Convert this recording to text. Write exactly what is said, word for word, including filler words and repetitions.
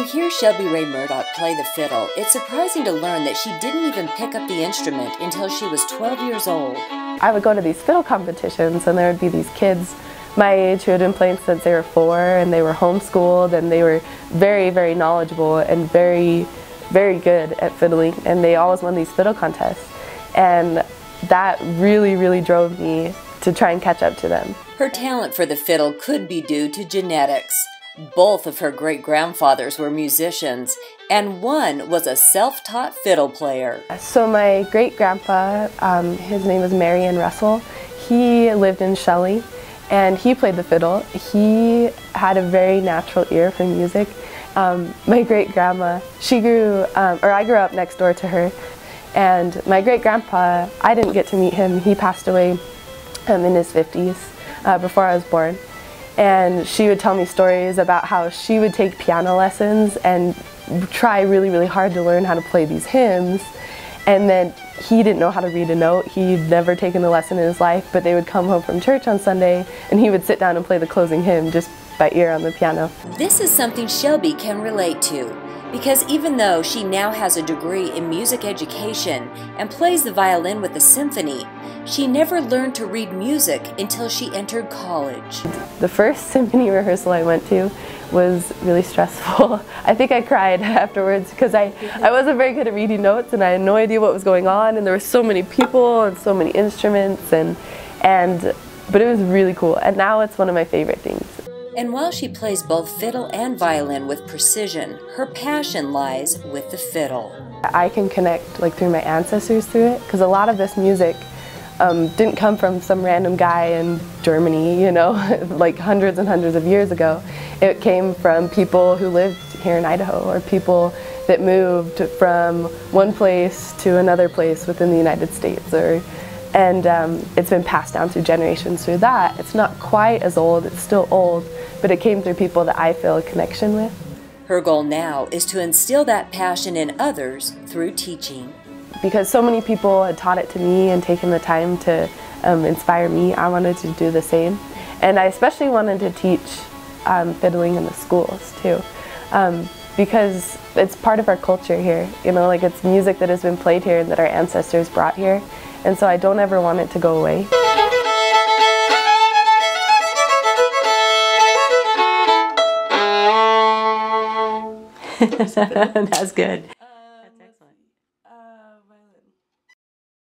hear Shelby Rae Murdoch play the fiddle, it's surprising to learn that she didn't even pick up the instrument until she was twelve years old. I would go to these fiddle competitions and there would be these kids my age who had been playing since they were four, and they were homeschooled, and they were very, very knowledgeable and very, very good at fiddling, and they always won these fiddle contests. And that really, really drove me to try and catch up to them. Her talent for the fiddle could be due to genetics. Both of her great-grandfathers were musicians, and one was a self-taught fiddle player. So my great-grandpa, um, his name was Marion Russell, he lived in Shelley, and he played the fiddle. He had a very natural ear for music. Um, my great-grandma, she grew, um, or I grew up next door to her, and my great-grandpa, I didn't get to meet him. He passed away um, in his fifties, uh, before I was born. And she would tell me stories about how she would take piano lessons and try really, really hard to learn how to play these hymns. And then he didn't know how to read a note. He'd never taken a lesson in his life, but they would come home from church on Sunday and he would sit down and play the closing hymn just by ear on the piano. This is something Shelby can relate to, because even though she now has a degree in music education and plays the violin with the symphony, she never learned to read music until she entered college. The first symphony rehearsal I went to was really stressful. I think I cried afterwards because I, I wasn't very good at reading notes and I had no idea what was going on, and there were so many people and so many instruments, and, and, but it was really cool, and now it's one of my favorite things. And while she plays both fiddle and violin with precision, her passion lies with the fiddle. I can connect like through my ancestors through it, because a lot of this music um, didn't come from some random guy in Germany, you know, like hundreds and hundreds of years ago. It came from people who lived here in Idaho, or people that moved from one place to another place within the United States, or and um, it's been passed down through generations through that. It's not quite as old, it's still old, but it came through people that I feel a connection with. Her goal now is to instill that passion in others through teaching. Because so many people had taught it to me and taken the time to um, inspire me, I wanted to do the same. And I especially wanted to teach um, fiddling in the schools too. Um, because it's part of our culture here, you know, like it's music that has been played here and that our ancestors brought here. And so I don't ever want it to go away. That's good.